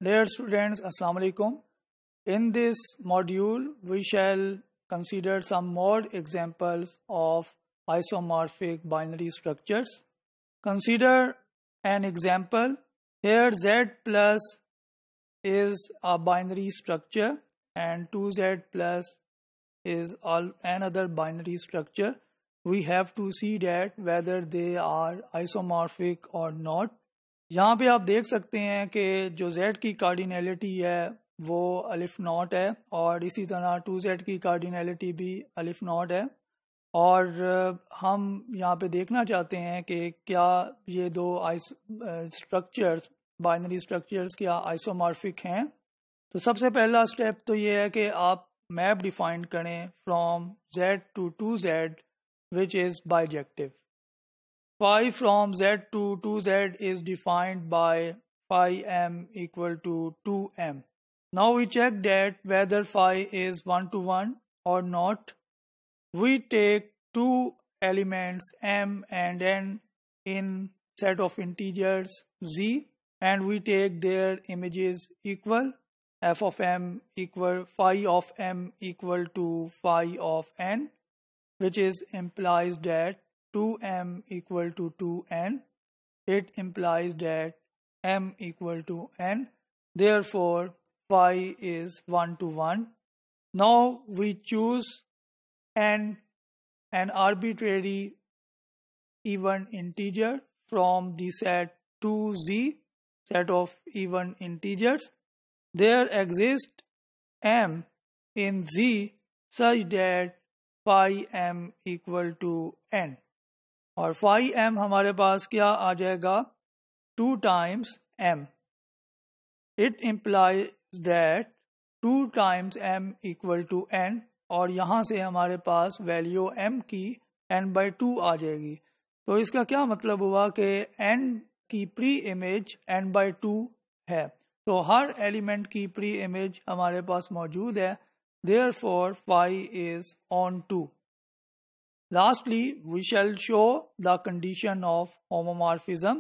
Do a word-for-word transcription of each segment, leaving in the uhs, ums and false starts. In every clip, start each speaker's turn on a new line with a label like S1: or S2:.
S1: Dear students, Assalamu alaikum. In this module, we shall consider some more examples of isomorphic binary structures. Consider an example. Here Z plus is a binary structure and two Z plus is all another binary structure. We have to see that whether they are isomorphic or not. यहाँ पे आप देख सकते हैं कि जो Z की cardinality है वो अलिफ नॉट है और इसी तरह टू Z की कार्डिनैलिटी भी अलिफ नॉट है और हम यहाँ पे देखना चाहते हैं कि क्या ये दो स्ट्रक्चर्स बाइनरी स्ट्रक्चर्स क्या आइसोमॉर्फिक हैं। तो सबसे पहला स्टेप तो ये है कि आप मैप डिफाइन करें from Z to two Z which is bijective. Phi from Z to two Z is defined by phi m equal to two m. Now we check that whether phi is one to one or not. We take two elements m and n in set of integers z and we take their images equal. F of m equal phi of m equal to phi of n, which is implies that two m equal to two n. It implies that m equal to n. Therefore, phi is one to one. Now we choose n, an arbitrary even integer from the set two Z, set of even integers. There exists m in Z such that phi m equal to n. और phi m हमारे पास क्या आ जाएगा two times m. It implies that two times m equal to n और यहाँ से हमारे पास वैल्यू m की n by टू आ जाएगी। तो इसका क्या मतलब हुआ कि n की preimage n by two है, तो हर एलिमेंट की प्री इमेज हमारे पास मौजूद है। Therefore, phi is on two. Lastly, we shall show the condition of homomorphism.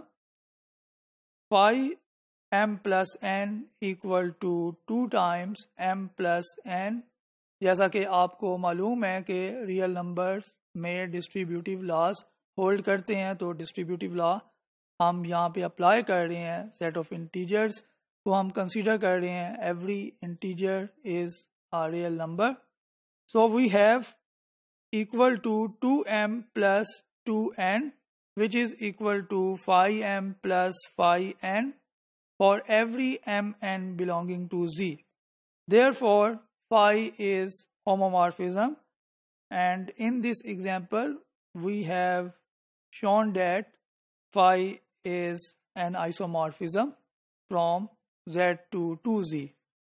S1: Phi m plus n equal to two times m plus n. जैसा कि आपको मालूम है कि रियल नंबर्स में डिस्ट्रीब्यूटिव लॉज होल्ड करते हैं, तो डिस्ट्रीब्यूटिव लॉ हम यहाँ पे अप्लाई कर रहे हैं। सेट ऑफ इंटीजर्स को हम कंसीडर कर रहे हैं। Every integer is a real number. So we have equal to two m plus two n, which is equal to phi m plus phi n for every mn belonging to Z. Therefore, phi is homomorphism, and in this example we have shown that phi is an isomorphism from Z to two Z.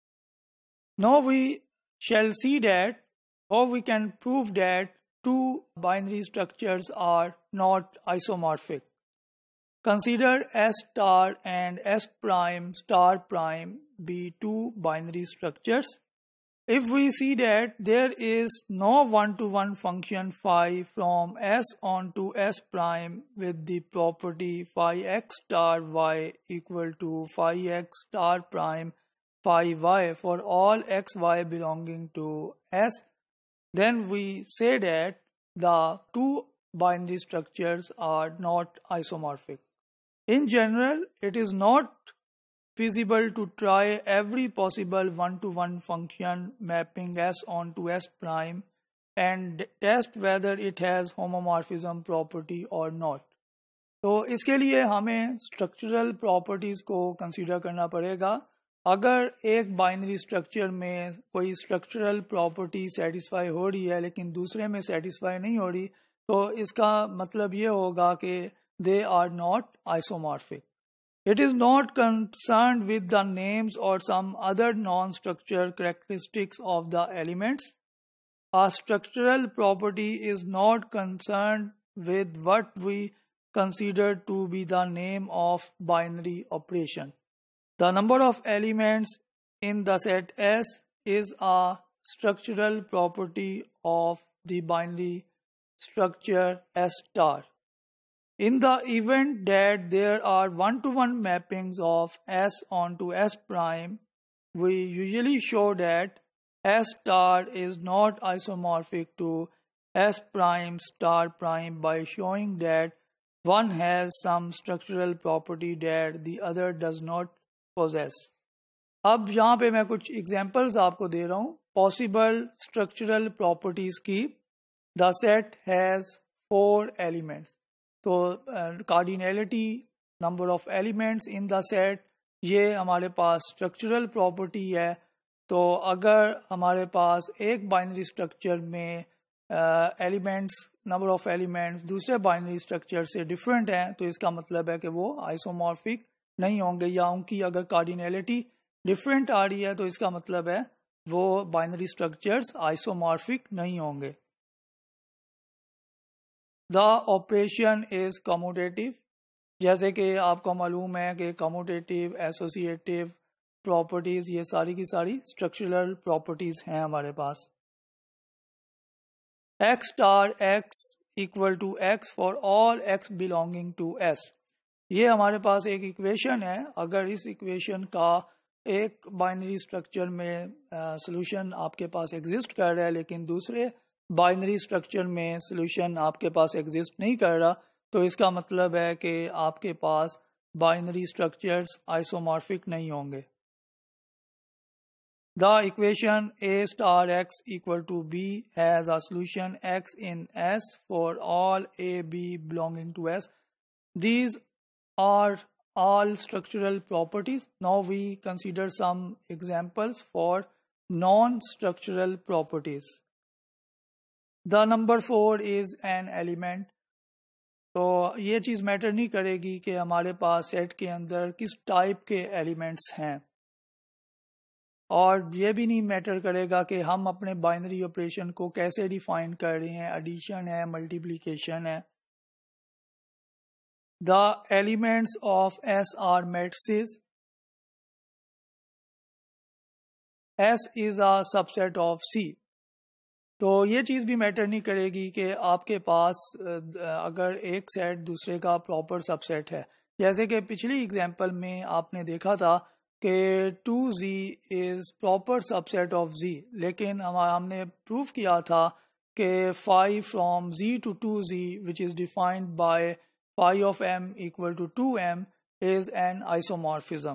S1: Now we shall see that how we can prove that two binary structures are not isomorphic. Consider S star and S prime star prime be two binary structures. If we see that there is no one-to-one function phi from S on to S prime with the property phi x star y equal to phi x star prime phi y for all xy belonging to S, then we say that the two binary structures are not isomorphic. In general, it is not feasible to try every possible one-to-one function mapping S onto S prime and test whether it has homomorphism property or not. तो इसके लिए हमें structural properties को consider करना पड़ेगा। अगर एक binary structure में कोई स्ट्रक्चरल प्रॉपर्टी सेटिस्फाई हो रही है लेकिन दूसरे में सेटिस्फाई नहीं हो रही, तो इसका मतलब ये होगा कि they are not isomorphic. It is not concerned with the names और some other non structure characteristics of the elements. A structural property is not concerned with what we consider to be the name of binary operation. The number of elements in the set S is a structural property of the binary structure S star. In the event that there are one-to-one mappings of S onto S prime, we usually show that S star is not isomorphic to S prime star prime by showing that one has some structural property that the other does not possess. अब यहाँ पे मैं कुछ examples आपको दे रहा हूँ possible structural properties की. The set has four elements. तो cardinality, number of elements in the set, ये हमारे पास स्ट्रक्चरल प्रॉपर्टी है. तो अगर हमारे पास एक बाइनरी स्ट्रक्चर में एलिमेंट्स, नंबर ऑफ एलिमेंट्स दूसरे बाइनरी स्ट्रक्चर से डिफरेंट हैं, तो इसका मतलब है कि वो आइसोमॉर्फिक नहीं होंगे, या उनकी अगर कार्डिनैलिटी डिफरेंट आ रही है तो इसका मतलब है वो बाइनरी स्ट्रक्चर्स आइसोमॉर्फिक नहीं होंगे. The operation is commutative. जैसे कि आपको मालूम है कि कम्यूटेटिव, एसोसिएटिव प्रॉपर्टीज, ये सारी की सारी स्ट्रक्चरल प्रॉपर्टीज हैं हमारे पास. X star x equal to x for all x belonging to S. ये हमारे पास एक इक्वेशन है. अगर इस इक्वेशन का एक बाइनरी स्ट्रक्चर में सोल्यूशन uh, आपके पास एग्जिस्ट कर रहा है, लेकिन दूसरे बाइनरी स्ट्रक्चर में सोल्यूशन आपके पास एग्जिस्ट नहीं कर रहा, तो इसका मतलब है कि आपके पास बाइनरी स्ट्रक्चर्स आइसोमॉर्फिक नहीं होंगे. The equation a star x equal to b has a solution x in S for all a b belonging to S. These are all structural properties. Now we consider some examples for non-structural properties. The number four is an element. तो ये चीज़ matter नहीं करेगी कि हमारे पास set के अंदर किस type के एलिमेंट्स हैं, और ये भी नहीं मैटर करेगा कि हम अपने बाइनरी ऑपरेशन को कैसे डिफाइन कर रहे हैं, एडिशन है, मल्टीप्लिकेशन है. The elements of S R matrices. S is a subset of C. तो ये चीज़ भी मैटर नहीं करेगी कि आपके पास अगर एक सेट दूसरे का प्रॉपर सबसेट है. जैसे कि पिछली एग्जांपल में आपने देखा था कि two G is proper subset of G, लेकिन हम हमने प्रूव किया था कि five from G to two G which is defined by five of M equal to two M is an isomorphism.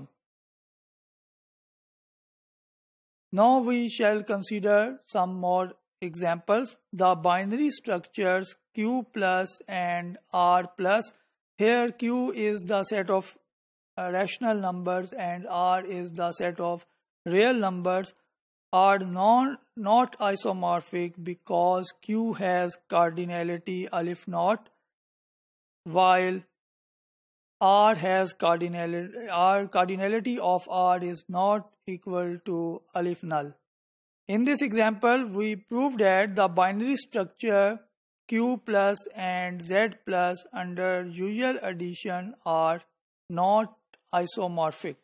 S1: Now we shall consider some more examples. The binary structures Q plus and R plus. Here Q is the set of uh, rational numbers and R is the set of real numbers, are non not isomorphic because Q has cardinality alif naught while R has cardinality. R cardinality of R is not equal to alif null. In this example, we proved that the binary structure Q plus and Z plus under usual addition are not isomorphic.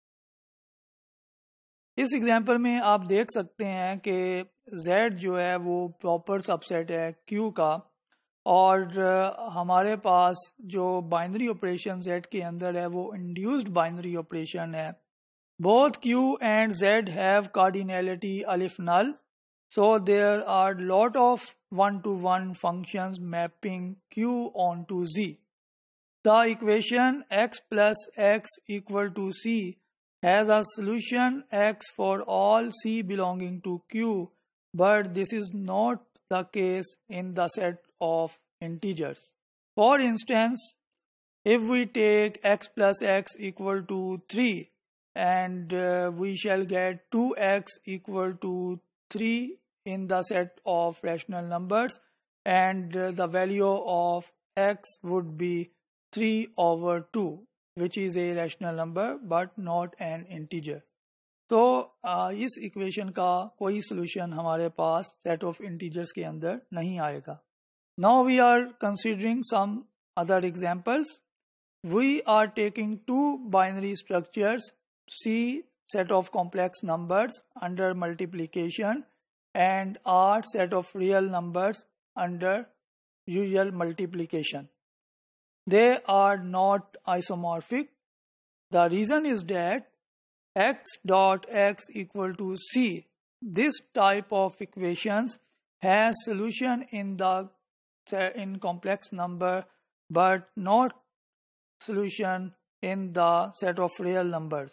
S1: इस example में आप देख सकते हैं कि Z जो है वो प्रॉपर सबसेट है Q का, और हमारे पास जो बाइनरी ऑपरेशन Z के अंदर है वो इंड्यूस्ड बाइनरी ऑपरेशन है. Both Q and Z have cardinality alif null, so there are lot of one-to-one functions mapping Q onto Z. The equation x plus x equal to C has a solution x for all C belonging to Q, but this is not the case in the set of integers. For instance, if we take x plus x equal to three, and uh, we shall get two x equal to three in the set of rational numbers, and uh, the value of x would be three over two, which is a rational number but not an integer. तो uh, इस equation का कोई solution हमारे पास set of integers के अंदर नहीं आएगा. Now we are considering some other examples. We are taking two binary structures C set of complex numbers under multiplication and R set of real numbers under usual multiplication. they are not isomorphic. The reason is that x dot x equal to c. This type of equations has solution in the in complex number but not solution in the set of real numbers.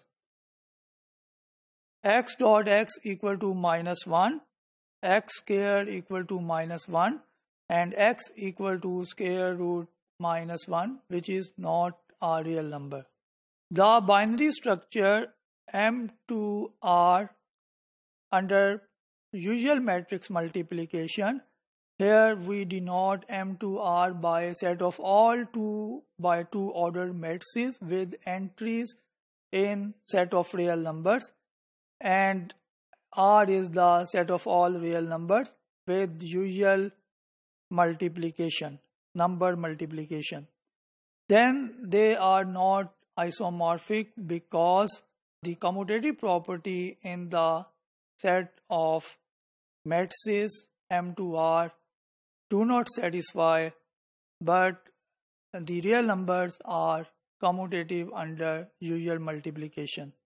S1: X dot x equal to minus one, x squared equal to minus one, and x equal to square root minus one, which is not a real number. The binary structure M two R under usual matrix multiplication. Here we denote M two R by a set of all two by two ordered matrices with entries in set of real numbers, and R is the set of all real numbers with usual multiplication, number multiplication. Then they are not isomorphic because the commutative property in the set of matrices M two R do not satisfy, but the real numbers are commutative under usual multiplication.